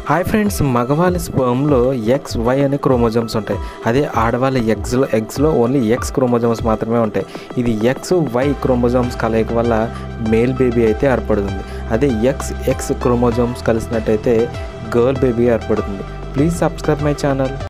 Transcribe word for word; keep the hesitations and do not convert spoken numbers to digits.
Hi friends, మగవాళ్ళ స్పర్మ్లో X Y అనే క్రోమోజోమ్స్ ఉంటాయి. అదే ఆడవాళ్ళ ఎగ్స్లో ఎగ్స్లో ఓన్లీ ఎక్స్ క్రోమోజోమ్స్ మాత్రమే ఉంటాయి. ఇది ఎక్స్ వై క్రోమోజోమ్స్ కలయిక వల్ల మేల్ బేబీ అయితే ఏర్పడుతుంది. అదే ఎక్స్ ఎక్స్ క్రోమోజోమ్స్ కలిసినట్టయితే గర్ల్ బేబీ ఏర్పడుతుంది. Please subscribe my channel.